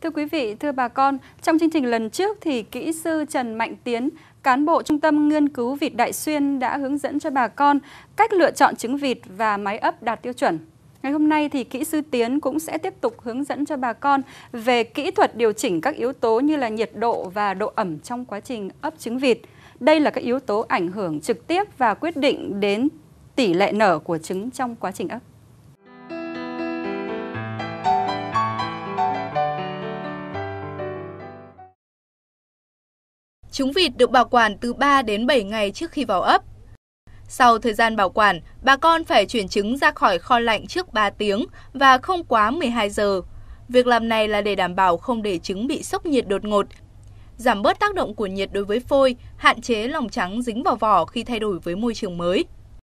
Thưa quý vị, thưa bà con, trong chương trình lần trước thì kỹ sư Trần Mạnh Tiến, cán bộ Trung tâm Nghiên cứu vịt Đại Xuyên đã hướng dẫn cho bà con cách lựa chọn trứng vịt và máy ấp đạt tiêu chuẩn. Ngày hôm nay thì kỹ sư Tiến cũng sẽ tiếp tục hướng dẫn cho bà con về kỹ thuật điều chỉnh các yếu tố như là nhiệt độ và độ ẩm trong quá trình ấp trứng vịt. Đây là các yếu tố ảnh hưởng trực tiếp và quyết định đến tỷ lệ nở của trứng trong quá trình ấp. Trứng vịt được bảo quản từ 3 đến 7 ngày trước khi vào ấp. Sau thời gian bảo quản, bà con phải chuyển trứng ra khỏi kho lạnh trước 3 tiếng và không quá 12 giờ. Việc làm này là để đảm bảo không để trứng bị sốc nhiệt đột ngột, giảm bớt tác động của nhiệt đối với phôi, hạn chế lòng trắng dính vào vỏ khi thay đổi với môi trường mới.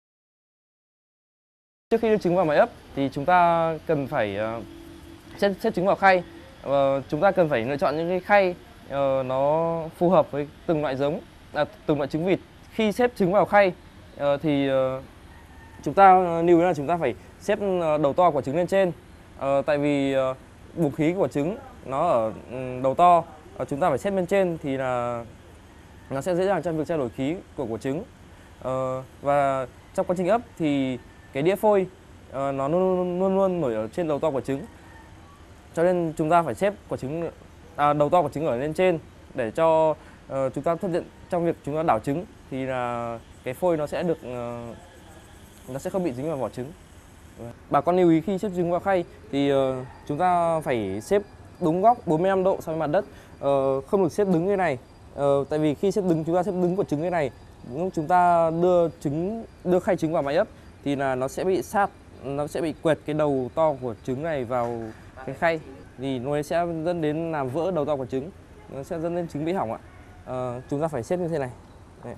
Trước khi đưa trứng vào máy ấp thì chúng ta cần phải xếp trứng vào khay. Chúng ta cần phải lựa chọn những cái khay nó phù hợp với từng loại từng loại trứng vịt. Khi xếp trứng vào khay thì chúng ta lưu ý là chúng ta phải xếp đầu to của trứng lên trên. Tại vì buồng khí của trứng nó ở đầu to, chúng ta phải xếp lên trên thì là nó sẽ dễ dàng trong việc trao đổi khí của trứng. Và trong quá trình ấp thì cái đĩa phôi nó luôn nổi ở trên đầu to của trứng, cho nên chúng ta phải xếp đầu to của trứng ở lên trên để cho chúng ta thuận tiện trong việc chúng ta đảo trứng, thì là cái phôi nó sẽ không bị dính vào vỏ trứng. Bà con lưu ý khi xếp trứng vào khay thì chúng ta phải xếp đúng góc 45 độ so với mặt đất, không được xếp đứng như này. Tại vì khi chúng ta xếp đứng của trứng như này, lúc chúng ta đưa khay trứng vào máy ấp thì là nó sẽ bị quẹt cái đầu to của trứng này vào cái khay, thì nó sẽ dẫn đến làm vỡ đầu to của trứng, nó sẽ dẫn đến trứng bị hỏng ạ. Chúng ta phải xếp như thế này. Đấy.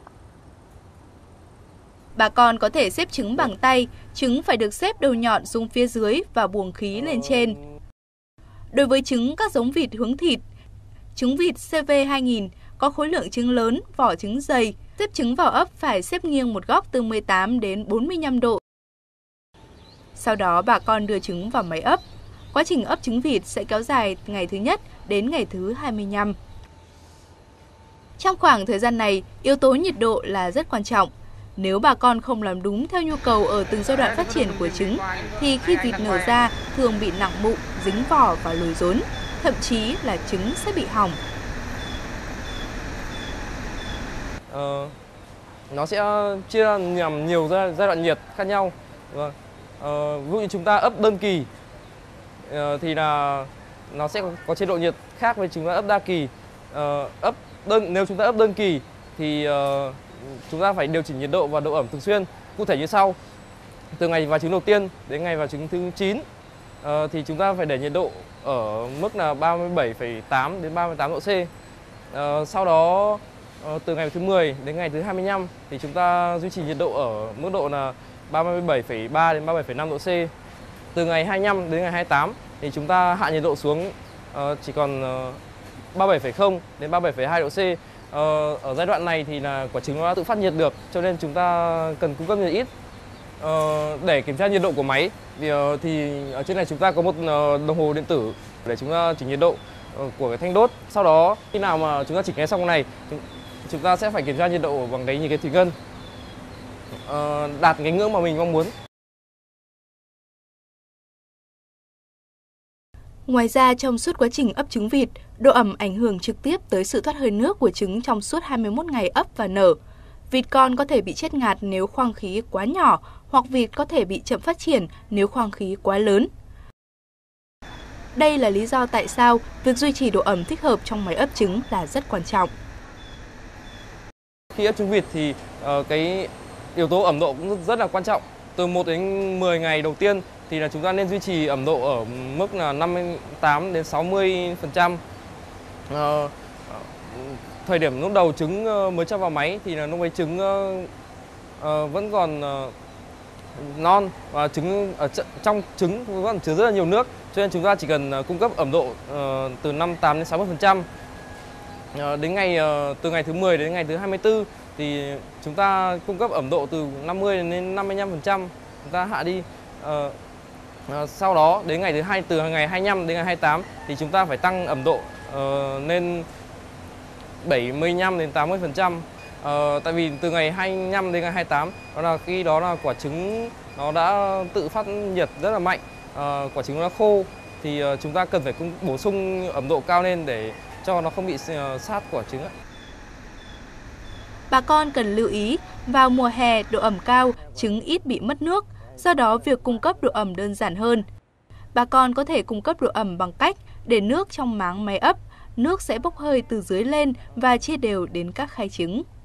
Bà con có thể xếp trứng bằng tay, trứng phải được xếp đầu nhọn xuống phía dưới và buồng khí lên trên. Đối với trứng các giống vịt hướng thịt, trứng vịt CV2000 có khối lượng trứng lớn, vỏ trứng dày, xếp trứng vào ấp phải xếp nghiêng một góc từ 18 đến 45 độ. Sau đó bà con đưa trứng vào máy ấp. Quá trình ấp trứng vịt sẽ kéo dài ngày thứ nhất đến ngày thứ 25. Trong khoảng thời gian này, yếu tố nhiệt độ là rất quan trọng. Nếu bà con không làm đúng theo nhu cầu ở từng giai đoạn phát triển của trứng, thì khi vịt nở ra thường bị nặng bụng, dính vỏ và lồi rốn, thậm chí là trứng sẽ bị hỏng. Nó sẽ chia nhằm nhiều giai đoạn nhiệt khác nhau. Ví dụ như chúng ta ấp đơn kỳ thì là nó sẽ có chế độ nhiệt khác với chúng ta ấp đa kỳ. Nếu chúng ta ấp đơn kỳ thì chúng ta phải điều chỉnh nhiệt độ và độ ẩm thường xuyên. Cụ thể như sau: từ ngày vào trứng đầu tiên đến ngày vào trứng thứ 9 thì chúng ta phải để nhiệt độ ở mức là 37,8 đến 38 độ C. Sau đó từ ngày thứ 10 đến ngày thứ 25 thì chúng ta duy trì nhiệt độ ở mức độ là 37,3 đến 37,5 độ C. Từ ngày 25 đến ngày 28 thì chúng ta hạ nhiệt độ xuống chỉ còn 37,0 đến 37,2 độ C. Ở giai đoạn này thì là quả trứng nó đã tự phát nhiệt được, cho nên chúng ta cần cung cấp nhiệt ít. Để kiểm tra nhiệt độ của máy thì ở trên này chúng ta có một đồng hồ điện tử để chúng ta chỉnh nhiệt độ của cái thanh đốt. Sau đó khi nào mà chúng ta chỉnh cái xong này, chúng ta sẽ phải kiểm tra nhiệt độ bằng cái thủy ngân đạt cái ngưỡng mà mình mong muốn. Ngoài ra, trong suốt quá trình ấp trứng vịt, độ ẩm ảnh hưởng trực tiếp tới sự thoát hơi nước của trứng trong suốt 21 ngày ấp và nở. Vịt con có thể bị chết ngạt nếu khoang khí quá nhỏ, hoặc vịt có thể bị chậm phát triển nếu khoang khí quá lớn. Đây là lý do tại sao việc duy trì độ ẩm thích hợp trong máy ấp trứng là rất quan trọng. Khi ấp trứng vịt thì cái yếu tố ẩm độ cũng rất là quan trọng. Từ 1 đến 10 ngày đầu tiên thì là chúng ta nên duy trì ẩm độ ở mức là 58 đến 60%. Thời điểm lúc đầu trứng mới cho vào máy thì là lúc ấy trứng vẫn còn non và trong trứng vẫn chứa rất là nhiều nước, cho nên chúng ta chỉ cần cung cấp ẩm độ từ 58 đến 60%. Từ ngày thứ 10 đến ngày thứ 24 thì chúng ta cung cấp ẩm độ từ 50 đến 55%, chúng ta hạ đi. Sau đó đến ngày thứ hai, từ ngày 25 đến ngày 28 thì chúng ta phải tăng ẩm độ lên 75 đến 80%. Tại vì từ ngày 25 đến ngày 28 đó là khi đó là quả trứng nó đã tự phát nhiệt rất là mạnh, quả trứng nó đã khô thì chúng ta cần phải bổ sung ẩm độ cao lên để cho nó không bị sát quả trứng. Bà con cần lưu ý, vào mùa hè độ ẩm cao, trứng ít bị mất nước, do đó việc cung cấp độ ẩm đơn giản hơn. Bà con có thể cung cấp độ ẩm bằng cách để nước trong máng máy ấp, nước sẽ bốc hơi từ dưới lên và chia đều đến các khay trứng.